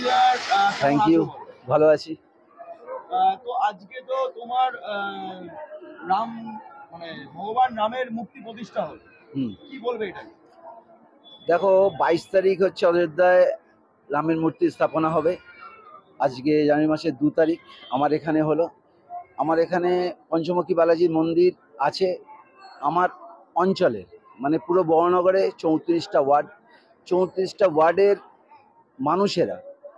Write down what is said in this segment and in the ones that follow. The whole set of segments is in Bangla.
ইয়ার। থ্যাংক ইউ, ভালো আছি। তো আজকে তো তোমার রাম মানে ভগবান রামের মূর্তি প্রতিষ্ঠা হলো, কি বলবে এটা? দেখো, 22 তারিখ হচ্ছে অযোধ্যায় রামের মূর্তি স্থাপনা হবে। আজকে জানুয়ারি মাসের 2 তারিখ আমার এখানে হলো। আমার এখানে পঞ্চমুখী বালাজির মন্দির আছে আমার অঞ্চলে, মানে পুরো বড়নগরে 34টা ওয়ার্ড। 34টা ওয়ার্ডের মানুষেরা,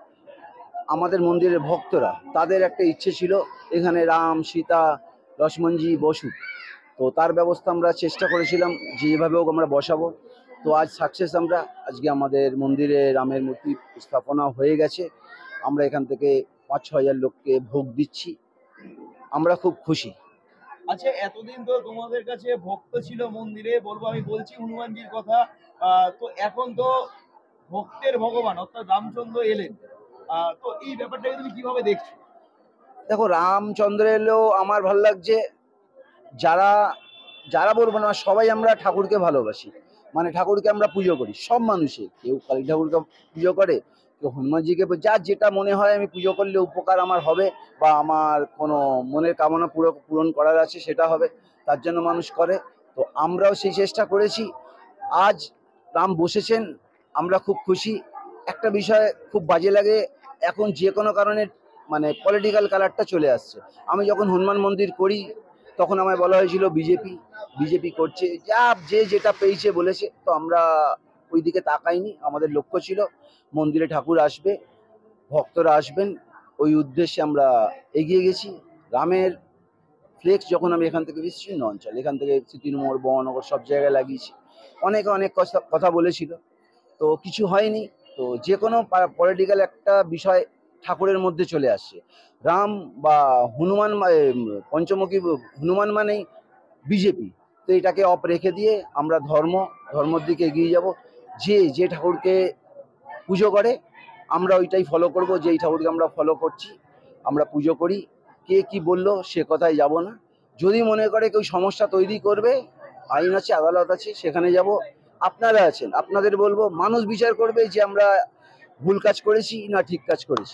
আমাদের মন্দিরের ভক্তরা, তাদের একটা ইচ্ছে ছিল এখানে রাম, সীতা, লক্ষ্মণজি বসুক। তো তার ব্যবস্থা আমরা চেষ্টা করেছিলাম যেভাবে হোক আমরা বসাবো। তো আজ সাকসেস আমরা, আজকে আমাদের মন্দিরে রামের মূর্তি স্থাপনা হয়ে গেছে। আমরা এখান থেকে 5-6 হাজার লোককে ভোগ দিচ্ছি, আমরা খুব খুশি। আচ্ছা, এতদিন তো তোমাদের কাছে ভক্ত ছিল মন্দিরে, আমি বলছি হনুমানজির কথা। তো এখন তো ভক্তের ভগবান অর্থাৎ রামচন্দ্র এলেন, তো এই ব্যাপারটাকে তুমি কিভাবে দেখছো? দেখো, রামচন্দ্র এলেও আমার ভালো লাগছে। যারা যারা বলবো না, সবাই আমরা ঠাকুরকে ভালোবাসি, মানে ঠাকুরকে আমরা পুজো করি। সব মানুষে, কেউ কালী ঠাকুরকে পুজো করে, কেউ হনুমানজিকে, যার যেটা মনে হয় আমি পুজো করলে উপকার আমার হবে বা আমার কোনো মনের কামনা পূরণ করার আছে সেটা হবে, তার জন্য মানুষ করে। তো আমরাও সেই চেষ্টা করেছি। আজ রাম বসেছেন, আমরা খুব খুশি। একটা বিষয় খুব বাজে লাগে, এখন যে কোনো কারণে মানে পলিটিক্যাল কালারটা চলে আসছে। আমি যখন হনুমান মন্দির করি তখন আমায় বলা হয়েছিল বিজেপি করছে, যে যেটা পেয়েছে বলেছে। তো আমরা ওই দিকে তাকাইনি, আমাদের লক্ষ্য ছিল মন্দিরে ঠাকুর আসবে, ভক্তরা আসবেন, ওই উদ্দেশ্যে আমরা এগিয়ে গেছি। রামের ফ্লেক্স যখন আমি এখান থেকে বিস্তীর্ণ অঞ্চল, এখান থেকে তৃণমূল, বহনগর সব জায়গায় লাগিয়েছি। অনেক কথা বলেছিল, তো কিছু হয়নি। তো যে কোনো পলিটিক্যাল একটা বিষয় ঠাকুরের মধ্যে চলে আসছে। রাম বা হনুমান, পঞ্চমুখী হনুমান মানেই বিজেপি। তো এটাকে অফ রেখে দিয়ে আমরা ধর্মর দিকে এগিয়ে যাব। যে ঠাকুরকে পুজো করে আমরা ওইটাই ফলো করব, যেই ঠাকুরকে আমরা ফলো করছি আমরা পুজো করি। কে কি বললো সে কথায় যাব না। যদি মনে করে কেউ সমস্যা তৈরি করবে, আইন আছে, আদালত আছে, সেখানে যাব। আপনারা আছেন, আপনাদের বলবো, মানুষ বিচার করবে যে আমরা ভুল কাজ করেছি না ঠিক কাজ করেছি।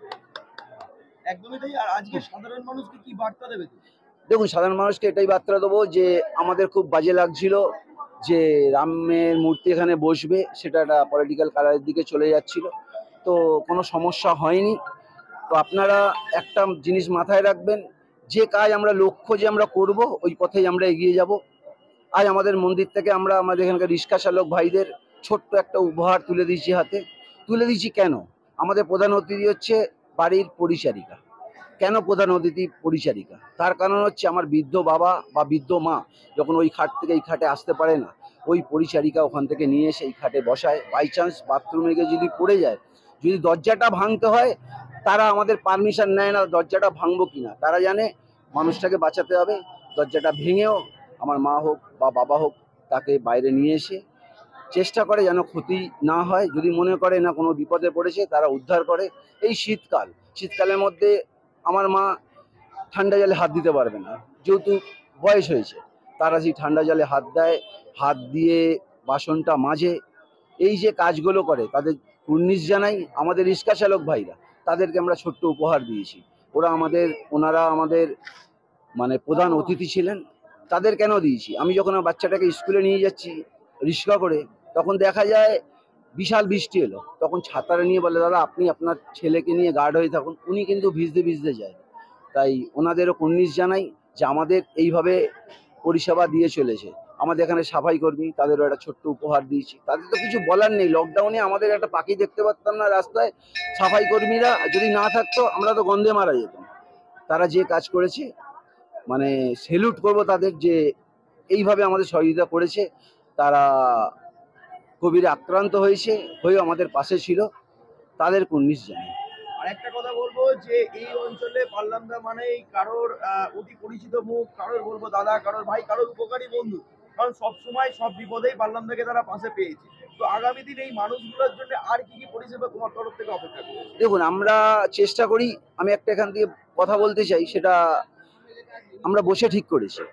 একদমই তাই। আর আজকে সাধারণ মানুষকে কি বার্তা দেবে? দেখুন, সাধারণ মানুষকে এটাই বার্তা দেবো যে আমাদের খুব বাজে লাগছিল যে রামের মূর্তি এখানে বসবে, সেটা একটা পলিটিক্যাল কালারের দিকে চলে যাচ্ছিল। তো কোনো সমস্যা হয়নি। তো আপনারা একটা জিনিস মাথায় রাখবেন, যে কাজ আমরা লক্ষ্য যে আমরা করব, ওই পথেই আমরা এগিয়ে যাব। আজ আমাদের মন্দির থেকে আমরা আমাদের এখানকার রিক্সা চালক ভাইদের ছোট্ট একটা উপহার তুলে দিয়েছি। কেন? আমাদের প্রধান অতিথি হচ্ছে বাড়ির পরিচারিকা। কেন প্রধান অতিথি পরিচারিকা? তার কারণ হচ্ছে আমার বৃদ্ধ বাবা বা বৃদ্ধ মা যখন ওই খাট থেকে এই খাটে আসতে পারে না, ওই পরিচারিকা ওখান থেকে নিয়ে এসে এই খাটে বসায়। বাই চান্স বাথরুমে গিয়ে যদি পড়ে যায়, যদি দরজাটা ভাঙতে হয়, তারা আমাদের পারমিশন নেয় না দরজাটা ভাঙবো কিনা। তারা জানে মানুষটাকে বাঁচাতে হবে, দরজাটা ভেঙেও আমার মা হোক বা বাবা হোক তাকে বাইরে নিয়ে এসে চেষ্টা করে যেন ক্ষতি না হয়। যদি মনে করে না কোনো বিপদে পড়েছে, তারা উদ্ধার করে। এই শীতকালের মধ্যে আমার মা ঠান্ডা জলে হাত দিতে পারবে না, যেহেতু বয়স হয়েছে। তারা সেই ঠান্ডা জলে হাত দেয়, হাত দিয়ে বাসনটা মাজে। এই যে কাজগুলো করে তাদের কুর্নিশ জানাই। আমাদের রিক্সা চালক ভাইরা, তাদেরকে আমরা ছোট্ট উপহার দিয়েছি। ওনারা আমাদের মানে প্রধান অতিথি ছিলেন। তাদের কেন দিয়েছি, আমি যখন আমার বাচ্চাটাকে স্কুলে নিয়ে যাচ্ছি রিক্সা করে, তখন দেখা যায় বিশাল বৃষ্টি এলো, তখন ছাতাটা নিয়ে বলে, দাদা আপনি আপনার ছেলেকে নিয়ে গার্ড হয়ে থাকুন। উনি কিন্তু ভিজতে যায়। তাই ওনাদেরও কুর্নিশ জানাই যে আমাদের এইভাবে পরিষেবা দিয়ে চলেছে। আমাদের এখানে সাফাই কর্মী, তাদেরও একটা ছোট্ট উপহার দিয়েছি। তাদের তো কিছু বলার নেই, লকডাউনে আমাদের একটা পাখি দেখতে পারতাম না রাস্তায়। সাফাই কর্মীরা যদি না থাকতো আমরা তো গন্ধে মারা যেতাম। তারা যে কাজ করেছে, মানে সেলুট করব তাদের, যে এইভাবে আমাদের সহযোগিতা করেছে। তারা কোভিডে আক্রান্ত হয়ে আমাদের পাশে ছিল, তাদের কুর্নিশ জানাই। আর একটা কথা বলবো যে এই অঞ্চলে পাল্লামদা মানেই কারোর অতি পরিচিত মুখ, কারোর বলবো দাদা, কারোর ভাই, কারোর উপকারী বন্ধু। কারণ সবসময় সব বিপদেই পাল্লামদাকে তারা পাশে পেয়েছে। তো আগামী দিন এই মানুষগুলোর জন্য আর কি কি পরিষেবা তোমার তরফ থেকে অপেক্ষা করবে? দেখুন, আমরা চেষ্টা করি, আমি একটা এখান থেকে কথা বলতে চাই, সেটা আমরা বসে ঠিক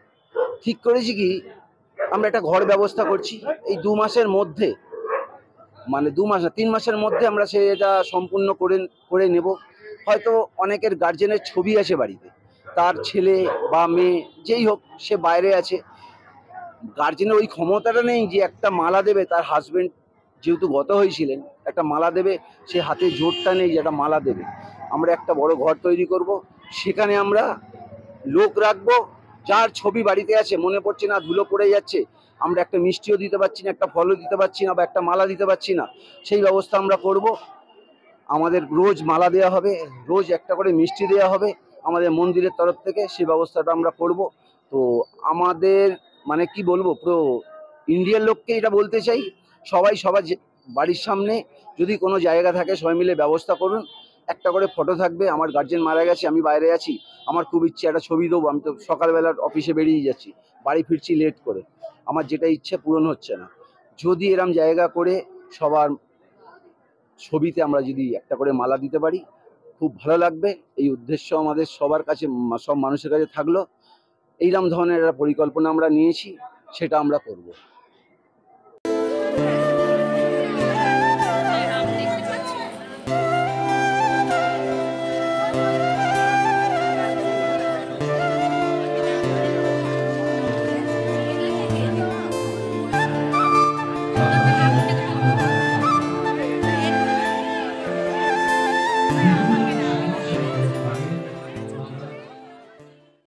করেছি কি, আমরা একটা ঘর ব্যবস্থা করছি। এই 2 মাসের মধ্যে মানে 2 মাস না 3 মাসের মধ্যে আমরা সেটা সম্পূর্ণ করে নেব। হয়তো অনেকের গার্জেনের ছবি আছে বাড়িতে, তার ছেলে বা মেয়ে যেই হোক সে বাইরে আছে, গার্জেনের ওই ক্ষমতাটা নেই যে একটা মালা দেবে, তার হাজবেন্ড যেহেতু গত হয়েছিলেন একটা মালা দেবে, সে হাতে জোরটা নেই যে একটা মালা দেবে। আমরা একটা বড় ঘর তৈরি করব, সেখানে আমরা লোক রাখবো, যার ছবি বাড়িতে আছে মনে পড়ছে না, ধুলো পড়ে যাচ্ছে, আমরা একটা মিষ্টিও দিতে পারছি না, একটা ফলও দিতে পারছি না, বা একটা মালা দিতে পারছি না, সেই ব্যবস্থা আমরা করব। আমাদের রোজ মালা দেওয়া হবে, রোজ একটা করে মিষ্টি দেওয়া হবে আমাদের মন্দিরের তরফ থেকে, সেই ব্যবস্থাটা আমরা করব। তো আমাদের মানে কি বলবো, পুরো ইন্ডিয়ার লোককে এটা বলতে চাই, সবাই সবার বাড়ির সামনে যদি কোনো জায়গা থাকে সবাই মিলে ব্যবস্থা করুন। একটা করে ফটো থাকবে, আমার গার্জেন মারা গেছে, আমি বাইরে আছি, আমার খুব ইচ্ছে একটা ছবি দেবো, আমি তো সকালবেলার অফিসে বেরিয়ে যাচ্ছি, বাড়ি ফিরছি লেট করে, আমার যেটা ইচ্ছে পূরণ হচ্ছে না। যদি এরম জায়গা করে সবার ছবিতে আমরা যদি একটা করে মালা দিতে পারি, খুব ভালো লাগবে। এই উদ্দেশ্য আমাদের সবার কাছে, সব মানুষের কাছে থাকলো। এইরকম ধরনের একটা পরিকল্পনা আমরা নিয়েছি, সেটা আমরা করব।